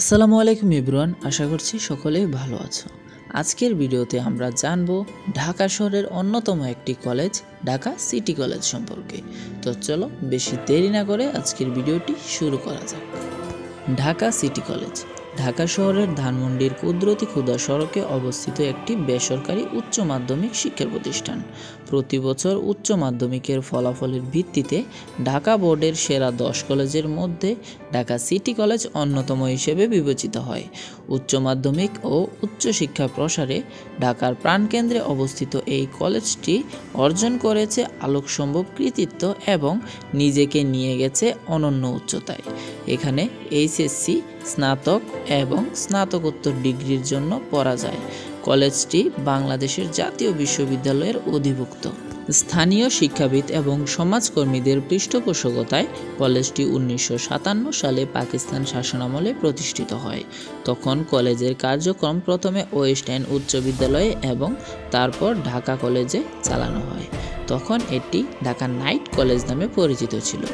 আসসালামু আলাইকুম এভরিওয়ান, আশা করছি সকলেই ভালো আছো। আজকের ভিডিওতে আমরা জানব ঢাকা শহরের অন্যতম একটি কলেজ ঢাকা সিটি কলেজ সম্পর্কে। তো চলো বেশি দেরি না করে আজকের ভিডিওটি শুরু করা যাক। ঢাকা সিটি কলেজ ঢাকা শহরের ধানমন্ডির কুদরতি ক্ষুদা সড়কে অবস্থিত একটি বেসরকারি উচ্চ মাধ্যমিক শিক্ষা প্রতিষ্ঠান। প্রতি বছর উচ্চ মাধ্যমিকের ফলাফলের ভিত্তিতে ঢাকা বোর্ডের সেরা 10 কলেজের মধ্যে ঢাকা সিটি কলেজ অন্যতম হিসেবে বিবেচিত হয়। উচ্চ মাধ্যমিক ও উচ্চশিক্ষা প্রসারে ঢাকার প্রাণকেন্দ্রে অবস্থিত এই কলেজটি অর্জন করেছে আলোকসম্ভব কৃতিত্ব এবং নিজেকে নিয়ে গেছে অনন্য উচ্চতায়। এখানে এইচএসসি, স্নাতক এবং স্নাতকোত্তর ডিগ্রির জন্য পড়া যায়। কলেজটি বাংলাদেশের জাতীয় বিশ্ববিদ্যালয়ের অধিভুক্ত। স্থানীয় শিক্ষাবিদ এবং সমাজকর্মীদের পৃষ্ঠপোষকতায় কলেজটি 1957 সালে পাকিস্তান শাসনামলে প্রতিষ্ঠিত হয়। তখন কলেজের কার্যক্রম প্রথমে ওয়েস্ট এন্ড উচ্চ বিদ্যালয়ে এবং তারপর ঢাকা কলেজে চালানো হয়। তখন এটি ঢাকা নাইট কলেজ নামে পরিচিত ছিল।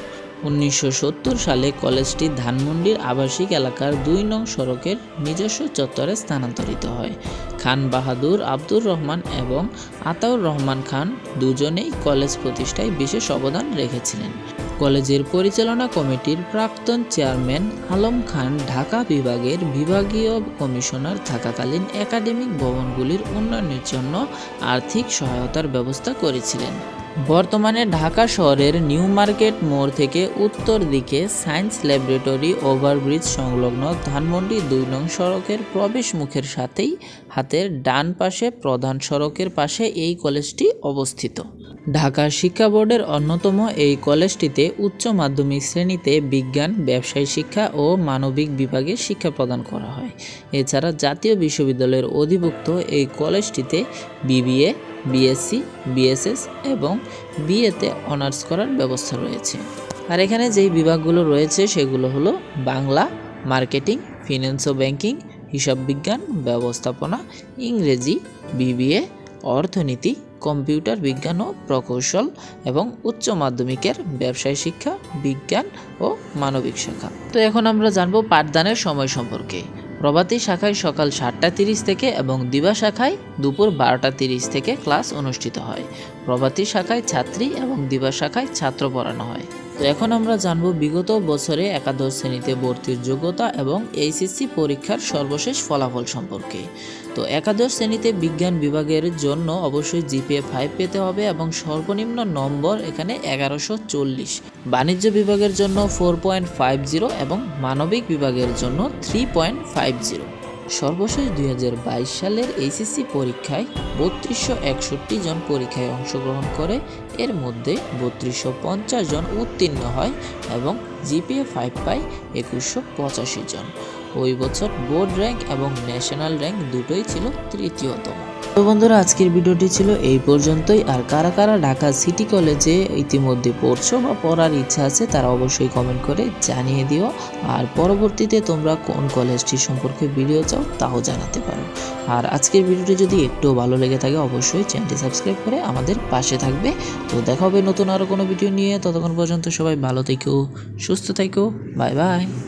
1970 সালে কলেজটি ধানমন্ডির আবাসিক এলাকার 2 নং সড়কের নিজস্ব চত্বরে স্থানান্তরিত হয়। খান বাহাদুর, আব্দুর রহমান এবং আতাউর রহমান খান দুজনেই কলেজ প্রতিষ্ঠায় বিশেষ অবদান রেখেছিলেন। কলেজের পরিচালনা কমিটির প্রাক্তন চেয়ারম্যান আলম খান ঢাকা বিভাগের বিভাগীয় কমিশনার থাকাকালীন একাডেমিক ভবনগুলির উন্নয়নের জন্য আর্থিক সহায়তার ব্যবস্থা করেছিলেন। বর্তমানে ঢাকা শহরের নিউ মার্কেট মোড় থেকে উত্তর দিকে সায়েন্স ল্যাবরেটরি ওভারব্রিজ সংলগ্ন ধানমন্ডি 2 নং সড়কের প্রবেশ মুখের সাথেই হাতের ডান পাশে প্রধান সড়কের পাশে এই কলেজটি অবস্থিত। ঢাকা শিক্ষা বোর্ডের অন্যতম এই কলেজটিতে উচ্চ মাধ্যমিক শ্রেণীতে বিজ্ঞান, ব্যবসায় শিক্ষা ও মানবিক বিভাগে শিক্ষা প্রদান করা হয়। এছাড়া জাতীয় বিশ্ববিদ্যালয়ের অধিভুক্ত এই কলেজটিতে বিবিএ, বিএসসি, বিএসএস এবং বিএতে অনার্স করার ব্যবস্থা রয়েছে। আর এখানে যেই বিভাগগুলো রয়েছে সেগুলো হলো বাংলা, মার্কেটিং, ফিন্যান্স ও ব্যাংকিং, হিসাব বিজ্ঞান, ব্যবস্থাপনা, ইংরেজি, বিবিএ, অর্থনীতি, কম্পিউটার বিজ্ঞান ও প্রকৌশল এবং উচ্চ মাধ্যমিকের ব্যবসায় শিক্ষা, বিজ্ঞান ও মানবিক শাখা। তো এখন আমরা জানবো পাঠদানের সময় সম্পর্কে। প্রভাতী শাখায় সকাল 7টা 30 থেকে এবং দিবা শাখায় দুপুর 12টা 30 থেকে ক্লাস অনুষ্ঠিত হয়। প্রভাতী শাখায় ছাত্রী এবং দিবা শাখায় ছাত্র পড়ানো হয়। তো এখন আমরা জানবো বিগত বছরে একাদশ শ্রেণীতে ভর্তির যোগ্যতা এবং এইচএসসি পরীক্ষার সর্বশেষ ফলাফল সম্পর্কে। তো একাদশ শ্রেণীতে বিজ্ঞান বিভাগের জন্য অবশ্যই জিপিএ 5 পেতে হবে এবং সর্বনিম্ন নম্বর এখানে 1140। বাণিজ্য বিভাগের জন্য 4.50 এবং মানবিক বিভাগের জন্য 3.50। সর্বশেষ 2022 সালের এইচএসসি পরীক্ষায় 3261 জন পরীক্ষায় অংশগ্রহণ করে। এর মধ্যে 3250 জন উত্তীর্ণ হয় এবং জিপিএ 5 পায় 2185 জন। ওই বছর বোর্ড র্যাঙ্ক এবং ন্যাশনাল র্যাঙ্ক দুটোই ছিল তৃতীয়তম। তো বন্ধুরা, আজকের ভিডিওটি ছিল এই পর্যন্তই। আর কারা কারা ঢাকা সিটি কলেজে ইতিমধ্যে পড়ছো বা পড়ার ইচ্ছা আছে তারা অবশ্যই কমেন্ট করে জানিয়ে দিও। আর পরবর্তীতে তোমরা কোন কলেজটি সম্পর্কে ভিডিও চাও তাও জানাতে পারো। আর আজকের ভিডিওটি যদি একটু ভালো লেগে থাকে অবশ্যই চ্যানেলটি সাবস্ক্রাইব করে আমাদের পাশে থাকবে। তো দেখা হবে নতুন আরও কোনো ভিডিও নিয়ে। ততক্ষণ পর্যন্ত সবাই ভালো থেকো, সুস্থ থেকো, বাই বাই।